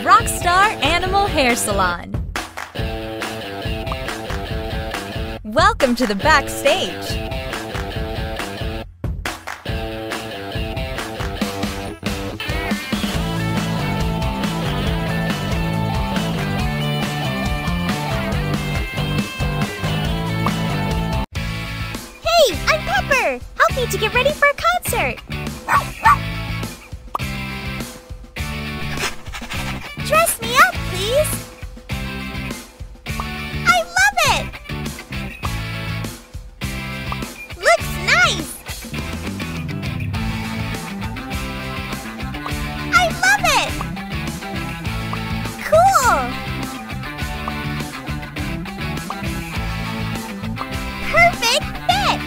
Star Animal Hair Salon. Welcome to the backstage. Hey, I'm Pepper! Help me to get ready for a concert! Dress me up, please! I love it! Looks nice! I love it! Cool! Perfect fit!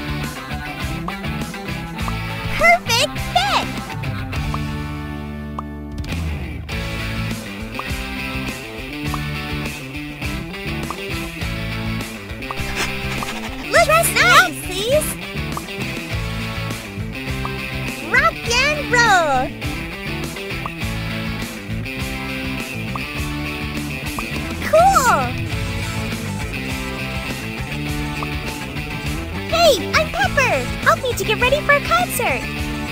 Perfect fit! Dress nice, please! Rock and roll! Cool! Hey, I'm Pepper! Help me to get ready for a concert!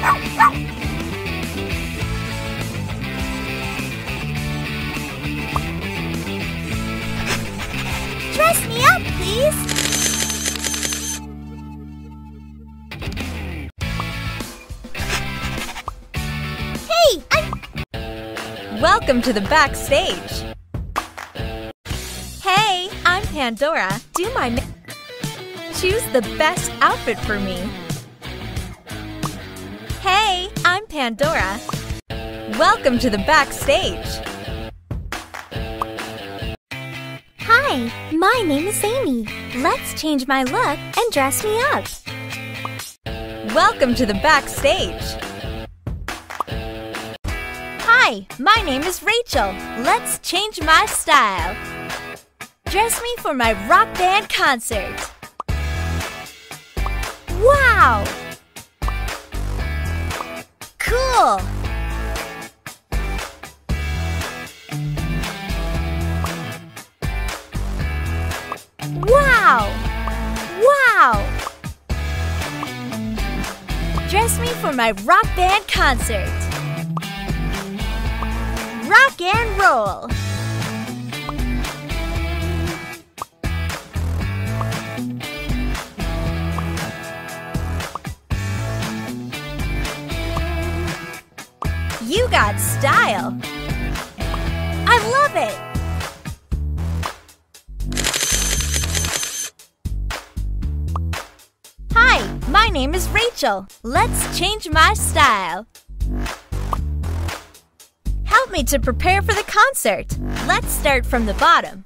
Dress me up, please! Welcome to the backstage. Hey, I'm Pandora. Do my choose the best outfit for me. Hey, I'm Pandora. Welcome to the backstage. Hi, my name is Amy. Let's change my look and dress me up. Welcome to the backstage. Hi, my name is Rachel. Let's change my style. Dress me for my rock band concert. Wow! Cool! Wow! Wow! Dress me for my rock band concert. Rock and roll! You got style! I love it! Hi, my name is Rachel. Let's change my style. Help me to prepare for the concert. Let's start from the bottom.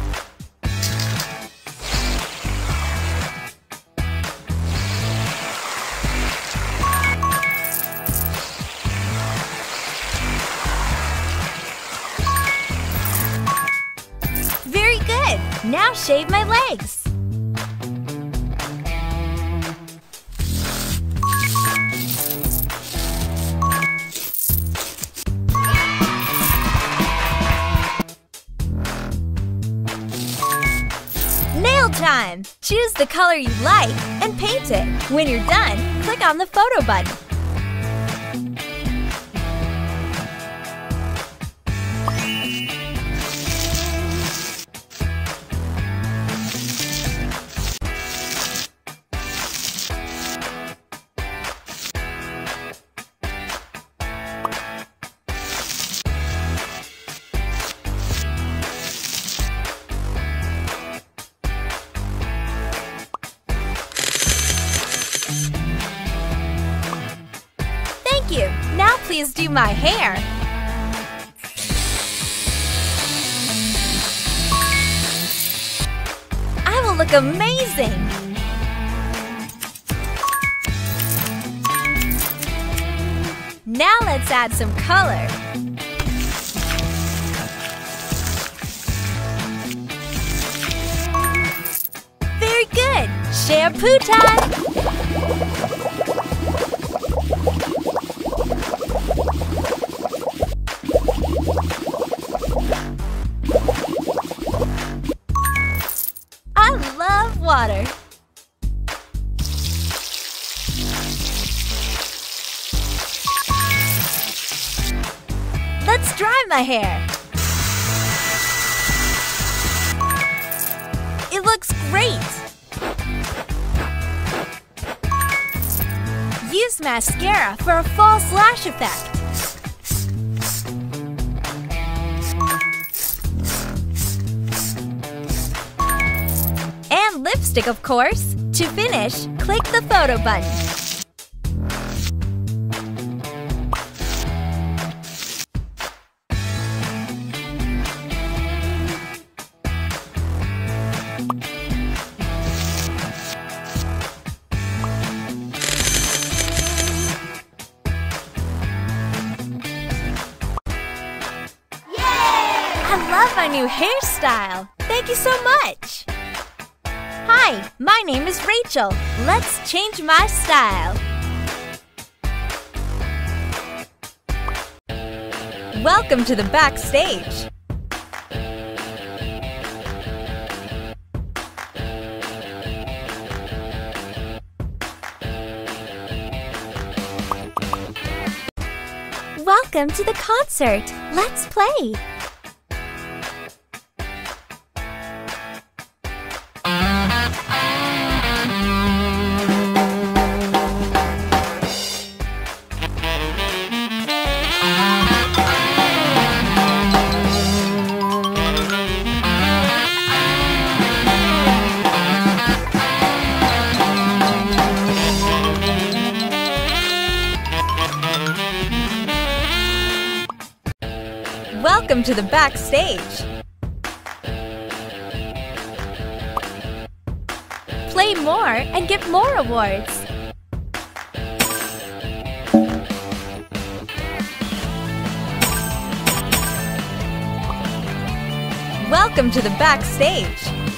Very good. Now shave my legs. Nail time! Choose the color you like and paint it. When you're done, click on the photo button. Thank you. Now please do my hair. I will look amazing. Now let's add some color. Very good. Shampoo time. dry my hair. It looks great! Use mascara for a false lash effect. And lipstick, of course. To finish, click the photo button. I love my new hairstyle! Thank you so much! Hi, my name is Rachel. Let's change my style. Welcome to the backstage. Welcome to the concert. Let's play. Welcome to the backstage. Play more and get more awards. Welcome to the backstage.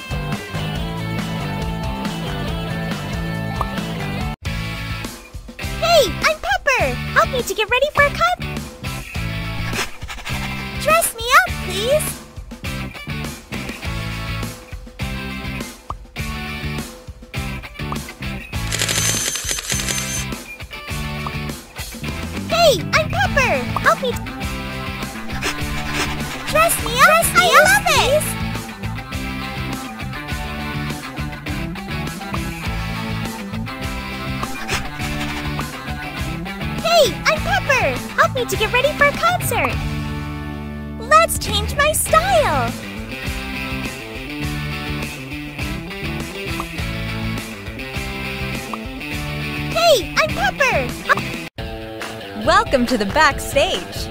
Hey, I'm Pepper. Help me to get ready for a cut. Dress me up, please. Hey, I'm Pepper. Help me. Dress me up. I love it. Hey, I'm Pepper. Help me to get ready for a concert. Let's change my style! Hey, I'm Pepper! Welcome to the backstage.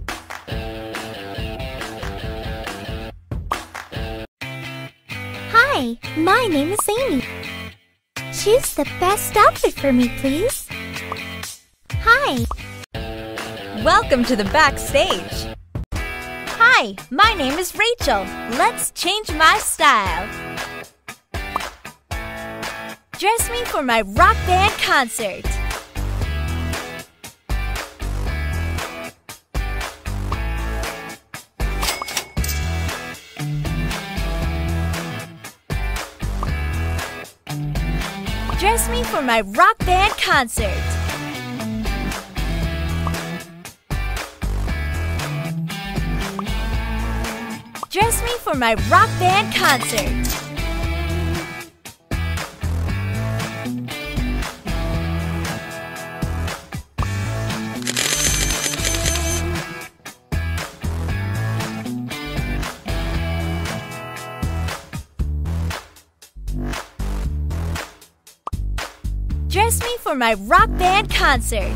Hi, my name is Amy. Choose the best outfit for me, please. Hi. Welcome to the backstage. Hi, my name is Rachel. Let's change my style. Dress me for my rock band concert. Dress me for my rock band concert. Dress me for my rock band concert. Dress me for my rock band concert.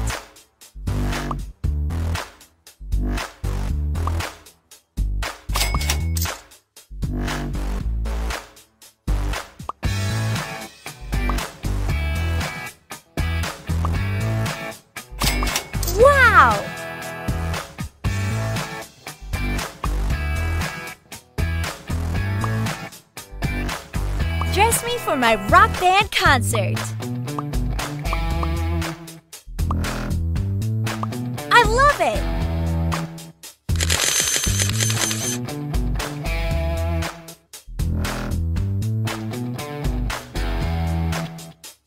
Wow! Dress me for my rock band concert. I love it!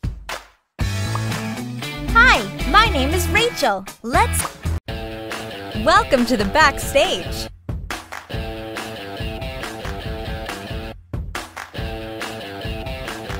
Hi, my name is Rachel. Welcome to the backstage.